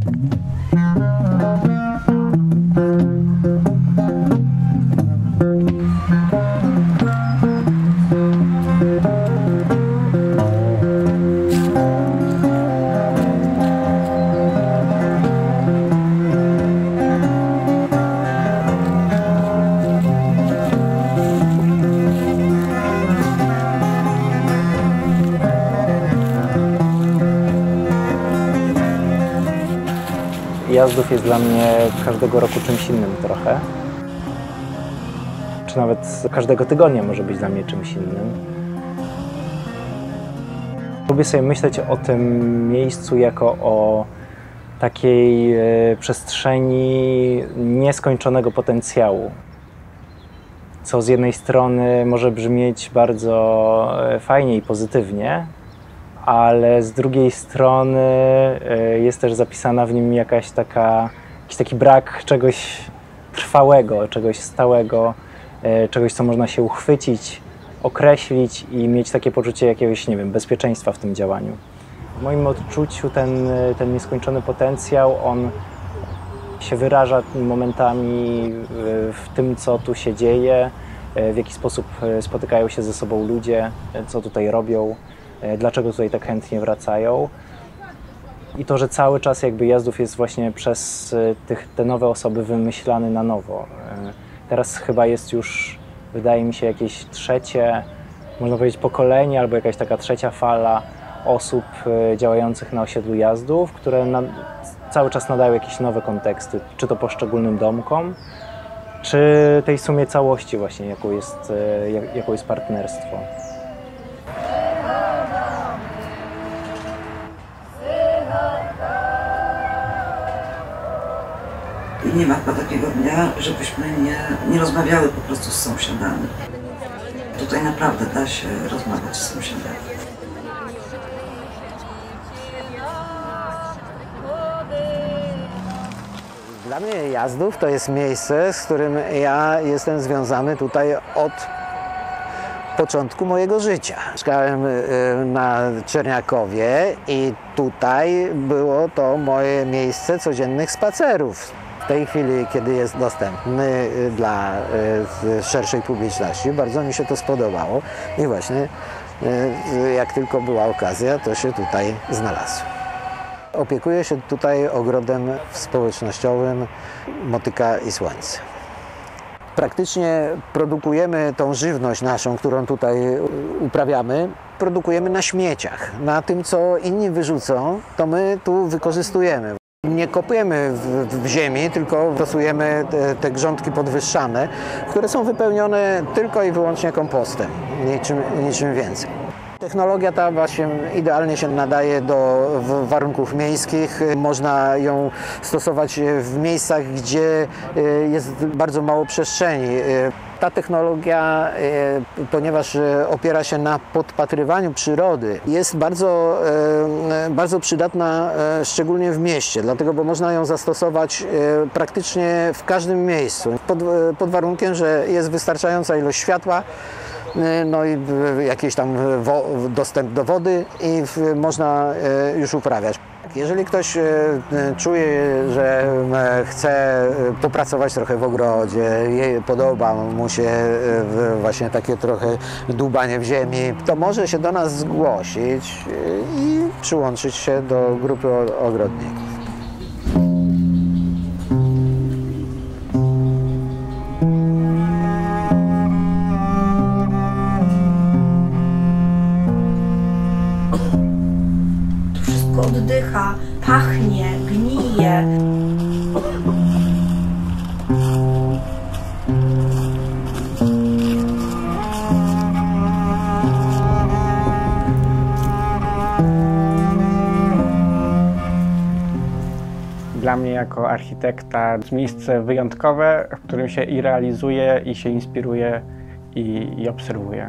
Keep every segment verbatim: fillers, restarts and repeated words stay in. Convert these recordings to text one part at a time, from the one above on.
Jazdów jest dla mnie każdego roku czymś innym trochę. Czy nawet każdego tygodnia może być dla mnie czymś innym. Lubię sobie myśleć o tym miejscu jako o takiej przestrzeni nieskończonego potencjału. Co z jednej strony może brzmieć bardzo fajnie i pozytywnie, ale z drugiej strony jest też zapisana w nim jakaś taka, jakiś taki brak czegoś trwałego, czegoś stałego, czegoś, co można się uchwycić, określić i mieć takie poczucie jakiegoś, nie wiem, bezpieczeństwa w tym działaniu. W moim odczuciu ten, ten nieskończony potencjał, on się wyraża momentami w tym, co tu się dzieje, w jaki sposób spotykają się ze sobą ludzie, co tutaj robią, dlaczego tutaj tak chętnie wracają. I to, że cały czas jakby Jazdów jest właśnie przez tych, te nowe osoby wymyślany na nowo. Teraz chyba jest już, wydaje mi się, jakieś trzecie, można powiedzieć, pokolenie albo jakaś taka trzecia fala osób działających na osiedlu Jazdów, które na, cały czas nadają jakieś nowe konteksty, czy to poszczególnym domkom, czy tej sumie całości właśnie, jaką jest, jak, jaką jest partnerstwo. I nie ma chyba takiego dnia, żebyśmy nie, nie rozmawiały po prostu z sąsiadami. Tutaj naprawdę da się rozmawiać z sąsiadami. Dla mnie Jazdów to jest miejsce, z którym ja jestem związany tutaj od początku mojego życia. Mieszkałem na Czerniakowie i tutaj było to moje miejsce codziennych spacerów. W tej chwili, kiedy jest dostępny dla szerszej publiczności, bardzo mi się to spodobało i właśnie jak tylko była okazja, to się tutaj znalazłem. Opiekuję się tutaj ogrodem społecznościowym Motyka i Słońce. Praktycznie produkujemy tą żywność naszą, którą tutaj uprawiamy, produkujemy na śmieciach. Na tym, co inni wyrzucą, to my tu wykorzystujemy. Nie kopiemy w, w ziemi, tylko stosujemy te, te grządki podwyższane, które są wypełnione tylko i wyłącznie kompostem, niczym, niczym więcej. Technologia ta właśnie idealnie się nadaje do warunków miejskich. Można ją stosować w miejscach, gdzie jest bardzo mało przestrzeni. Ta technologia, ponieważ opiera się na podpatrywaniu przyrody, jest bardzo, bardzo przydatna szczególnie w mieście, dlatego, bo można ją zastosować praktycznie w każdym miejscu, pod, pod warunkiem, że jest wystarczająca ilość światła, no i jakiś tam dostęp do wody i można już uprawiać. Jeżeli ktoś czuje, że chce popracować trochę w ogrodzie, podoba mu się właśnie takie trochę dłubanie w ziemi, to może się do nas zgłosić i przyłączyć się do grupy ogrodników. Oddycha, pachnie, gnije. Dla mnie jako architekta to miejsce wyjątkowe, w którym się i realizuje, i się inspiruje, i, i obserwuje.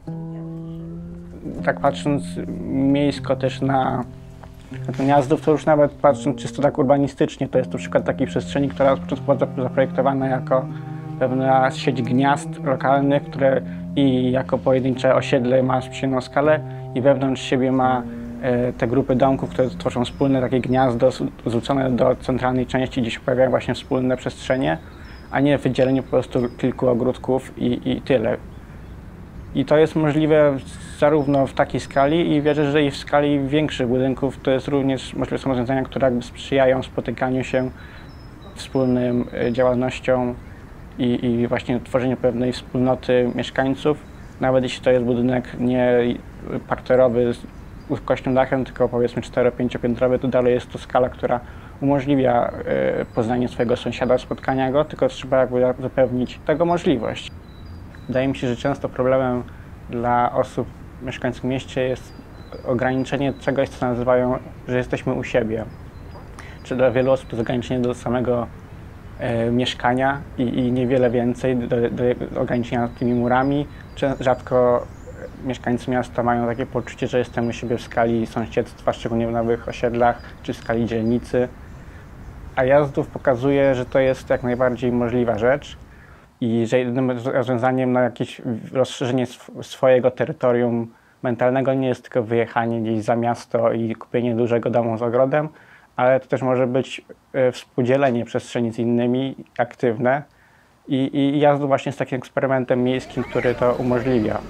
Tak patrząc miejsko też na Jazdów, to już nawet patrząc czysto tak urbanistycznie, to jest to przykład takiej przestrzeni, która od początku była zaprojektowana jako pewna sieć gniazd lokalnych, które i jako pojedyncze osiedle ma przyjemną skalę i wewnątrz siebie ma te grupy domków, które tworzą wspólne takie gniazdo zwrócone do centralnej części, gdzie się pojawiają właśnie wspólne przestrzenie, a nie wydzielenie po prostu kilku ogródków i, i tyle. I to jest możliwe zarówno w takiej skali i wierzę, że i w skali większych budynków to jest również możliwe są rozwiązania, które jakby sprzyjają spotykaniu się, wspólnym działalnością i, i właśnie tworzeniu pewnej wspólnoty mieszkańców. Nawet jeśli to jest budynek nie parterowy z uskośnym dachem, tylko powiedzmy cztero-pięciopiętrowy, to dalej jest to skala, która umożliwia poznanie swojego sąsiada, spotkania go, tylko trzeba jakby zapewnić tego możliwość. Wydaje mi się, że często problemem dla osób mieszkających w mieście jest ograniczenie czegoś, co nazywają, że jesteśmy u siebie. Czy dla wielu osób to jest ograniczenie do samego e, mieszkania i, i niewiele więcej, do, do ograniczenia tymi murami. Czy rzadko mieszkańcy miasta mają takie poczucie, że jesteśmy u siebie w skali sąsiedztwa, szczególnie w nowych osiedlach, czy w skali dzielnicy. A Jazdów pokazuje, że to jest jak najbardziej możliwa rzecz i że jedynym rozwiązaniem na jakieś rozszerzenie sw swojego terytorium mentalnego nie jest tylko wyjechanie gdzieś za miasto i kupienie dużego domu z ogrodem, ale to też może być współdzielenie przestrzeni z innymi, aktywne. I, i Jazdów właśnie jest takim eksperymentem miejskim, który to umożliwia.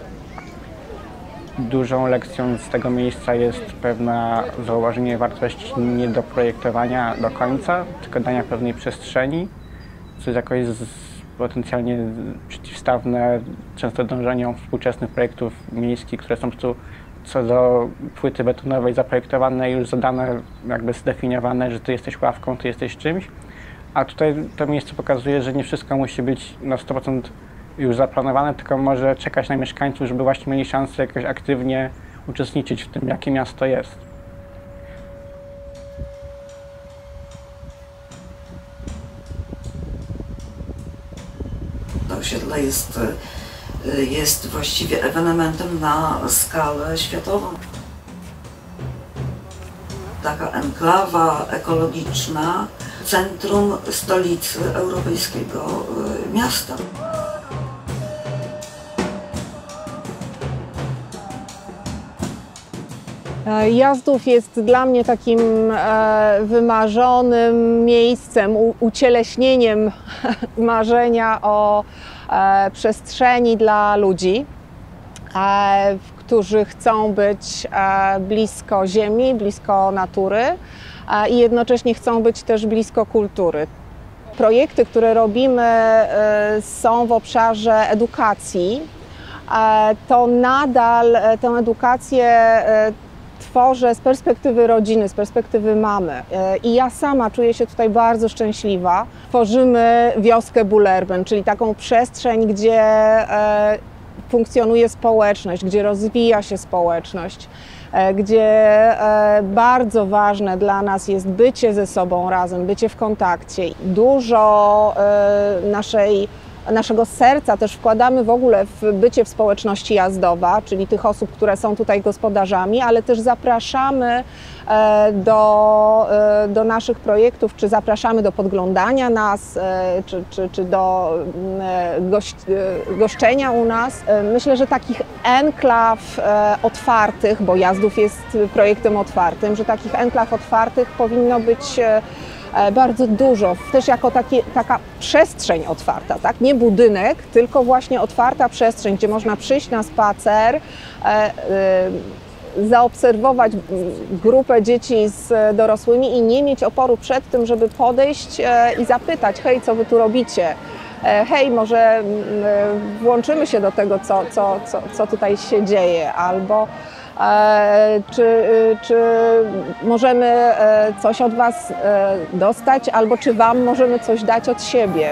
Dużą lekcją z tego miejsca jest pewne zauważenie wartości nie do projektowania do końca, tylko dania pewnej przestrzeni, co jest jakoś z, potencjalnie przeciwstawne często dążeniom współczesnych projektów miejskich, które są po prostu co do płyty betonowej zaprojektowane i już zadane, jakby zdefiniowane, że ty jesteś ławką, ty jesteś czymś. A tutaj to miejsce pokazuje, że nie wszystko musi być na sto procent już zaplanowane, tylko może czekać na mieszkańców, żeby właśnie mieli szansę jakoś aktywnie uczestniczyć w tym, jakie miasto jest. To osiedle jest, jest właściwie ewenementem na skalę światową. Taka enklawa ekologiczna, centrum stolicy europejskiego miasta. Jazdów jest dla mnie takim e, wymarzonym miejscem, u, ucieleśnieniem marzenia o e, przestrzeni dla ludzi, e, którzy chcą być e, blisko ziemi, blisko natury e, i jednocześnie chcą być też blisko kultury. Projekty, które robimy, e, są w obszarze edukacji. E, to nadal e, tę edukację e, tworzę z perspektywy rodziny, z perspektywy mamy. I ja sama czuję się tutaj bardzo szczęśliwa. Tworzymy wioskę Bullerbyn, czyli taką przestrzeń, gdzie funkcjonuje społeczność, gdzie rozwija się społeczność, gdzie bardzo ważne dla nas jest bycie ze sobą razem, bycie w kontakcie. Dużo naszej Naszego serca też wkładamy w ogóle w bycie w społeczności Jazdowa, czyli tych osób, które są tutaj gospodarzami, ale też zapraszamy do, do naszych projektów, czy zapraszamy do podglądania nas, czy, czy, czy do gość, goszczenia u nas. Myślę, że takich enklaw otwartych, bo Jazdów jest projektem otwartym, że takich enklaw otwartych powinno być bardzo dużo, też jako takie, taka przestrzeń otwarta, tak? Nie budynek, tylko właśnie otwarta przestrzeń, gdzie można przyjść na spacer, e, e, zaobserwować grupę dzieci z dorosłymi i nie mieć oporu przed tym, żeby podejść e, i zapytać: hej, co wy tu robicie? E, hej, może e, włączymy się do tego, co, co, co, co tutaj się dzieje, albo Czy, czy możemy coś od Was dostać, albo czy Wam możemy coś dać od siebie.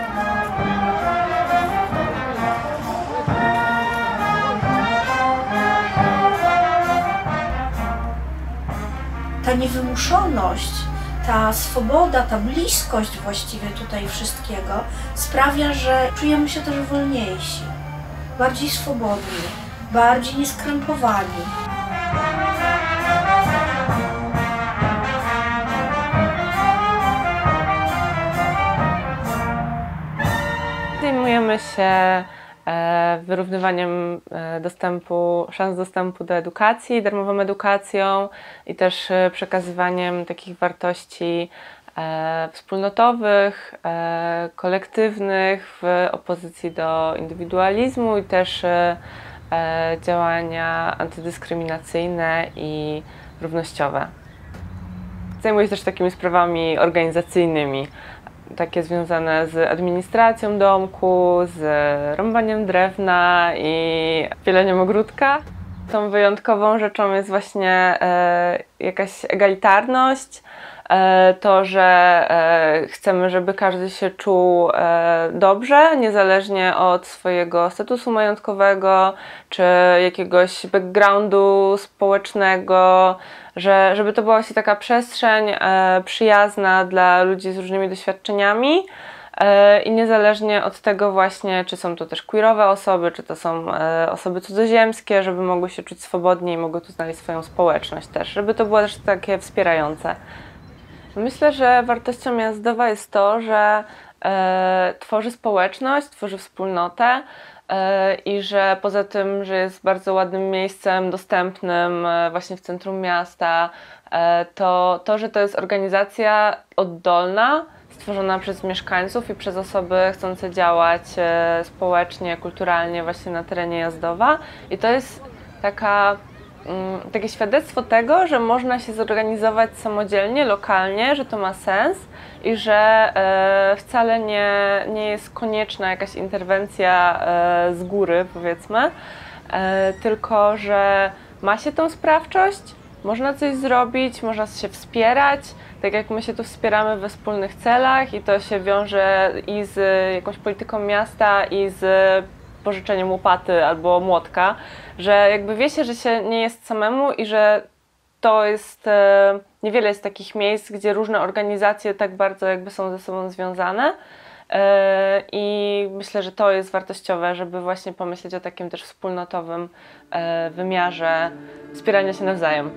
Ta niewymuszoność, ta swoboda, ta bliskość właściwie tutaj wszystkiego sprawia, że czujemy się też wolniejsi, bardziej swobodni, bardziej nieskrępowani. Zajmujemy się wyrównywaniem dostępu, szans dostępu do edukacji, darmową edukacją i też przekazywaniem takich wartości wspólnotowych, kolektywnych w opozycji do indywidualizmu i też działania antydyskryminacyjne i równościowe. Zajmuję się też takimi sprawami organizacyjnymi, takie związane z administracją domku, z rąbaniem drewna i pieleniem ogródka. Tą wyjątkową rzeczą jest właśnie e, jakaś egalitarność, e, to, że e, chcemy, żeby każdy się czuł e, dobrze, niezależnie od swojego statusu majątkowego czy jakiegoś backgroundu społecznego, że, żeby to była właśnie taka przestrzeń e, przyjazna dla ludzi z różnymi doświadczeniami. I niezależnie od tego właśnie, czy są to też queerowe osoby, czy to są osoby cudzoziemskie, żeby mogły się czuć swobodnie i mogły tu znaleźć swoją społeczność też, żeby to było też takie wspierające. Myślę, że wartością Jazdowa jest to, że e, tworzy społeczność, tworzy wspólnotę e, i że poza tym, że jest bardzo ładnym miejscem dostępnym e, właśnie w centrum miasta, e, to to, że to jest organizacja oddolna, stworzona przez mieszkańców i przez osoby chcące działać e, społecznie, kulturalnie właśnie na terenie Jazdowa. I to jest taka, mm, takie świadectwo tego, że można się zorganizować samodzielnie, lokalnie, że to ma sens i że e, wcale nie, nie jest konieczna jakaś interwencja e, z góry, powiedzmy, e, tylko że ma się tą sprawczość, można coś zrobić, można się wspierać, tak jak my się tu wspieramy we wspólnych celach i to się wiąże i z jakąś polityką miasta i z pożyczeniem łopaty albo młotka, że jakby wie się, że się nie jest samemu i że to jest, niewiele jest takich miejsc, gdzie różne organizacje tak bardzo jakby są ze sobą związane i myślę, że to jest wartościowe, żeby właśnie pomyśleć o takim też wspólnotowym wymiarze wspierania się nawzajem.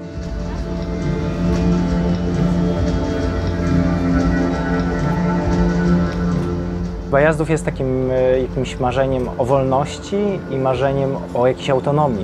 Jazdów jest takim jakimś marzeniem o wolności i marzeniem o jakiejś autonomii.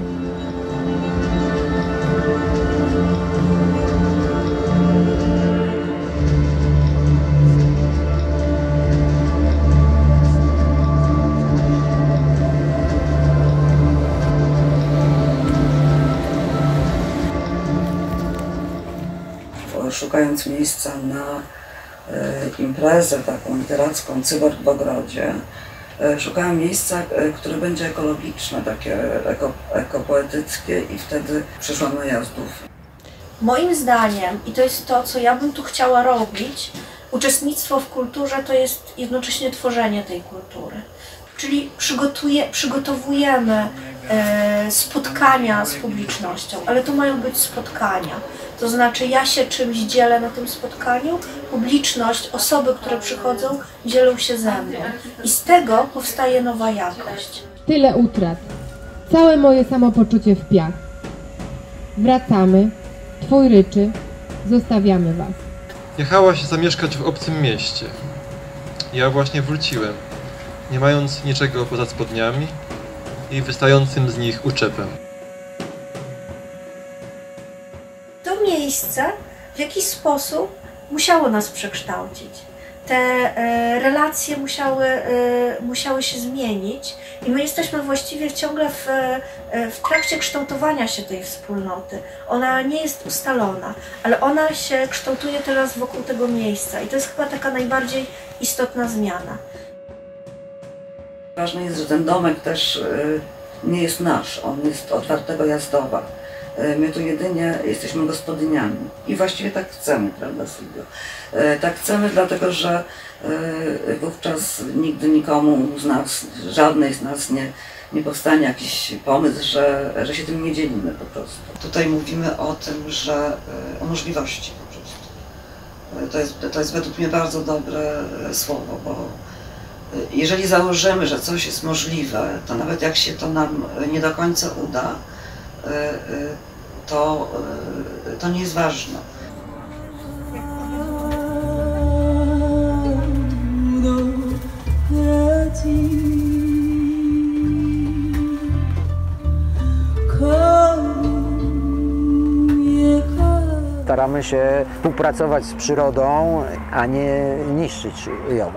Szukając miejsca na imprezę taką literacką, Cyborg w ogrodzie, szukałam miejsca, które będzie ekologiczne, takie eko, ekopoetyckie i wtedy przyszłam na Jazdów. Moim zdaniem, i to jest to, co ja bym tu chciała robić, uczestnictwo w kulturze to jest jednocześnie tworzenie tej kultury. Czyli przygotuje, przygotowujemy e, spotkania z publicznością, ale to mają być spotkania. To znaczy ja się czymś dzielę na tym spotkaniu, publiczność, osoby, które przychodzą, dzielą się ze mną. I z tego powstaje nowa jakość. Tyle utrat. Całe moje samopoczucie w piach. Wracamy. Twój ryczy. Zostawiamy was. Jechałaś zamieszkać w obcym mieście. Ja właśnie wróciłem, nie mając niczego poza spodniami i wystającym z nich uczepem. To miejsce w jakiś sposób musiało nas przekształcić. Te e, relacje musiały, e, musiały się zmienić i my jesteśmy właściwie ciągle w, e, w trakcie kształtowania się tej wspólnoty. Ona nie jest ustalona, ale ona się kształtuje teraz wokół tego miejsca i to jest chyba taka najbardziej istotna zmiana. Ważne jest, że ten domek też y, nie jest nasz, on jest od Wartego Jazdowa. My tu jedynie jesteśmy gospodyniami i właściwie tak chcemy, prawda, Sylwio? Tak chcemy, dlatego że wówczas nigdy nikomu z nas, żadnej z nas nie, nie powstanie jakiś pomysł, że, że się tym nie dzielimy po prostu. Tutaj mówimy o tym, że o możliwości po prostu. To jest, to jest według mnie bardzo dobre słowo, bo jeżeli założymy, że coś jest możliwe, to nawet jak się to nam nie do końca uda, to, to nie jest ważne. Thank you. staramy się współpracować z przyrodą, a nie niszczyć ją.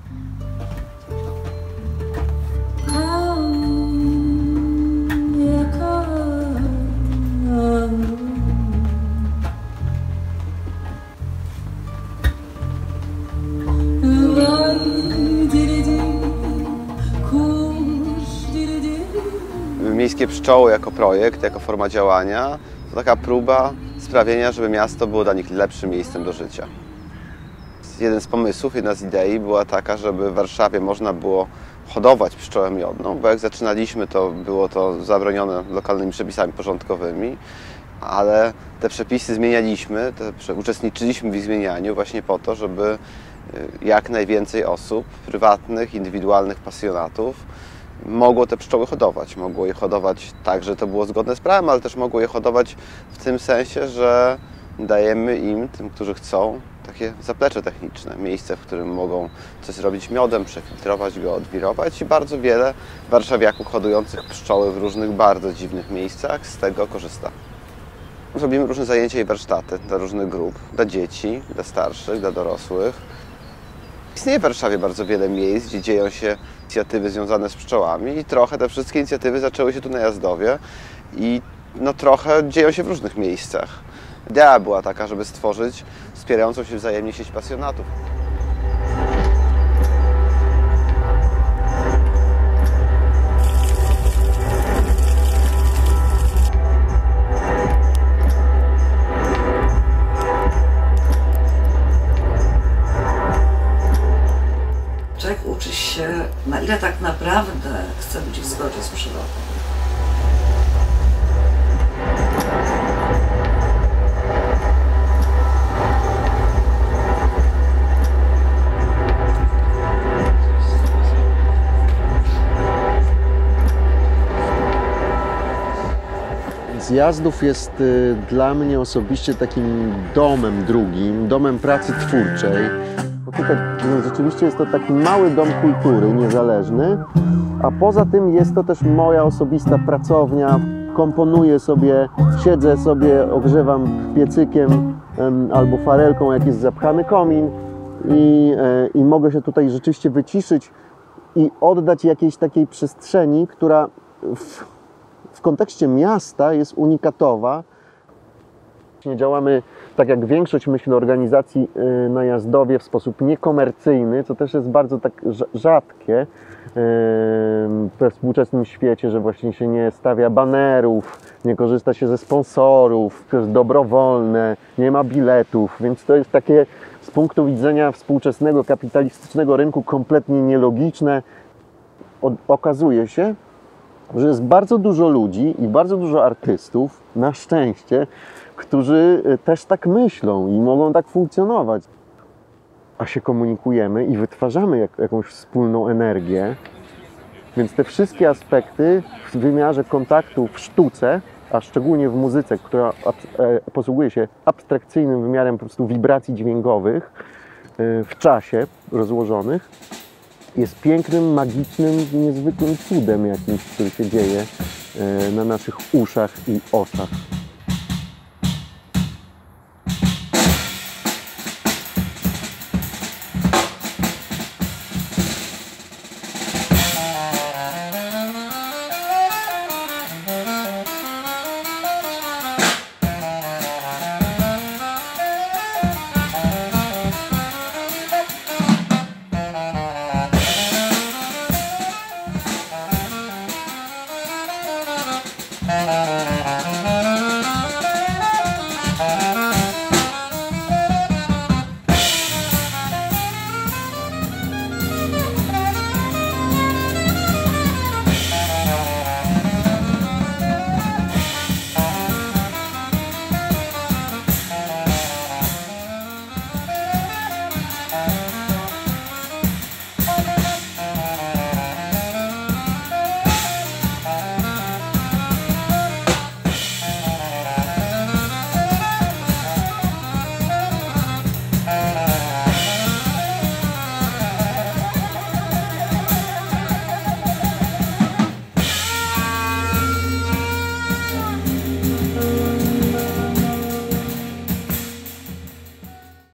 Miejskie pszczoły jako projekt, jako forma działania to taka próba sprawienia, żeby miasto było dla nich lepszym miejscem do życia. Jeden z pomysłów, jedna z idei była taka, żeby w Warszawie można było hodować pszczołę miodną, bo jak zaczynaliśmy, to było to zabronione lokalnymi przepisami porządkowymi, ale te przepisy zmienialiśmy, te, uczestniczyliśmy w ich zmienianiu właśnie po to, żeby jak najwięcej osób, prywatnych, indywidualnych pasjonatów, mogło te pszczoły hodować. Mogło je hodować tak, że to było zgodne z prawem, ale też mogło je hodować w tym sensie, że dajemy im, tym, którzy chcą, takie zaplecze techniczne, miejsce, w którym mogą coś zrobić miodem, przefiltrować go, odwirować i bardzo wiele warszawiaków hodujących pszczoły w różnych bardzo dziwnych miejscach z tego korzysta. Robimy różne zajęcia i warsztaty dla różnych grup, dla dzieci, dla starszych, dla dorosłych. Istnieje w Warszawie bardzo wiele miejsc, gdzie dzieją się inicjatywy związane z pszczołami i trochę te wszystkie inicjatywy zaczęły się tu na Jazdowie i no trochę dzieją się w różnych miejscach. Idea była taka, żeby stworzyć wspierającą się wzajemnie sieć pasjonatów. Człowiek uczy się, na ile tak naprawdę chce być w zgodzie z przyrodą. Zjazdów jest y, dla mnie osobiście takim domem drugim, domem pracy twórczej. Bo tutaj no, rzeczywiście jest to taki mały dom kultury, niezależny, a poza tym jest to też moja osobista pracownia. Komponuję sobie, siedzę sobie, ogrzewam piecykiem em, albo farelką, jak jest zapchany komin i, e, i mogę się tutaj rzeczywiście wyciszyć i oddać jakiejś takiej przestrzeni, która w, w kontekście miasta jest unikatowa. Działamy, tak jak większość, myślę, organizacji na Jazdowie, w sposób niekomercyjny, co też jest bardzo tak rzadkie we współczesnym świecie, że właśnie się nie stawia banerów, nie korzysta się ze sponsorów, to jest dobrowolne, nie ma biletów, więc to jest takie z punktu widzenia współczesnego kapitalistycznego rynku kompletnie nielogiczne. O, okazuje się, że jest bardzo dużo ludzi i bardzo dużo artystów, na szczęście, którzy też tak myślą i mogą tak funkcjonować. A się komunikujemy i wytwarzamy jak, jakąś wspólną energię. Więc te wszystkie aspekty w wymiarze kontaktu w sztuce, a szczególnie w muzyce, która posługuje się abstrakcyjnym wymiarem po prostu wibracji dźwiękowych w czasie rozłożonych, jest pięknym, magicznym, niezwykłym cudem jakimś, który się dzieje na naszych uszach i oczach.